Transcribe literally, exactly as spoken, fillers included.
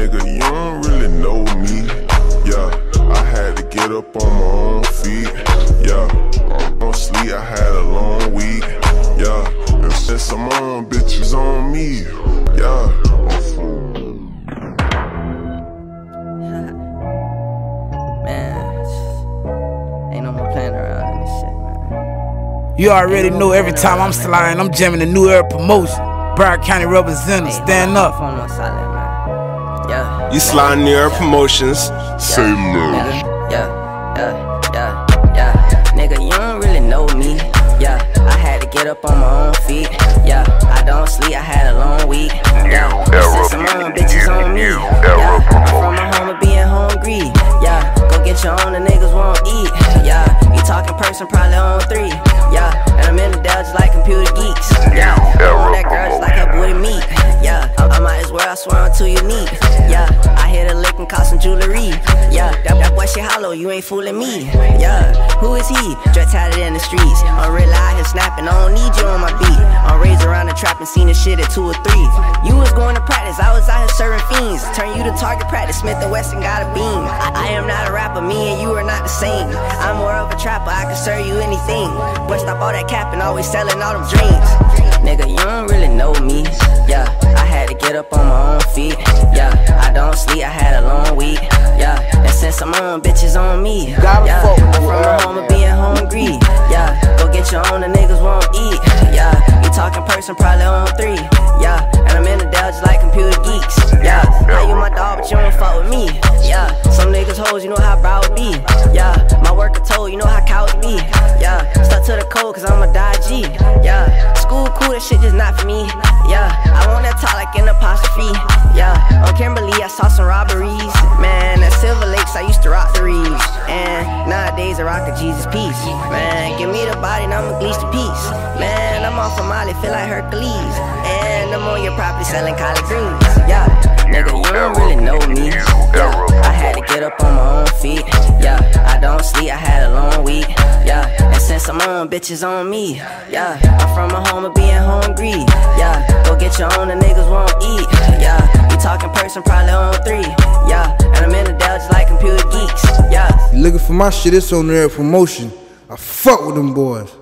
Nigga, you don't really know me. Yeah, I had to get up on my own feet. Yeah, on sleep, I had a long week. Yeah, and since I'm on, bitches on me. Yeah. You already know every time I'm sliding, I'm jamming the New Era promotion. Broward County representative, stand up. You sliding New Era promotions. Say no. Yeah, yeah, yeah, yeah. Nigga, you don't really know me. Yeah, I had to get up on my own feet. Yeah, I don't sleep, I had a long week. Yeah, since some own bitches on me. Yeah, I'm from my home of being hungry. Yeah, go get your own, the niggas won't eat. Yeah, you talking person probably on three. Yeah, and I'm in the Dell just like computer geeks. Yeah, I want that girl just like her booty meat. Yeah, I, I might as well swear until you need. Yeah, I hit a lick and cost some jewelry. Yeah, that, that boy shit hollow, you ain't fooling me. Yeah, who is he? Dress tatted in the streets. I'm real out here snapping, I don't need you on my beat. I'm raised around the trap and seen this shit at two or three. You was going to practice, I was out here serving fiends. Turn you to target practice, Smith and Wesson got a beam. I, I am not a rapper, me and you are not the same. I'm more of a trapper, I can serve you anything. But stop all that cap and always selling all them dreams. Nigga, you don't really know me. Yeah, I had to get up on my own feet. Yeah, I don't sleep, I had a long week. Yeah, and since I'm on, bitches on me. Yeah, I'm from my home of being hungry. Yeah, go get your own, the niggas won't eat. Yeah, you talking person probably on three. Yeah, and I'm in the Dell just like computer geeks. Yeah, how you my dog but you don't fuck with me. Yeah, some niggas hoes, you know how brows be. Yeah, my worker told, you know how cows be. Yeah, stuck to the code cause I'm a die G. Yeah, school cool, that shit just not for me. Yeah, I want that talk like an apostrophe. Yeah, on Kimberly I saw some robberies. Man, at Silver Lakes I used to rock the Reeves. And nowadays I rock a Jesus piece. Man, give me the body and I'ma bleach the piece. Man, I'm off of Molly, feel like Hercules. And I'm on your property selling collard greens. Yeah, nigga, you don't really know me. Yeah, I had to get up on my own feet. Yeah, I don't sleep, I had a long week. Yeah, and since I'm on, bitches on me. Yeah, I'm from my home of being hungry. Yeah, go get your own, the niggas won't eat. Yeah, you talking person probably on three. Yeah, and I'm in the Dell just like computer geeks. Yeah. You looking for my shit, it's on New Era promotion. I fuck with them boys.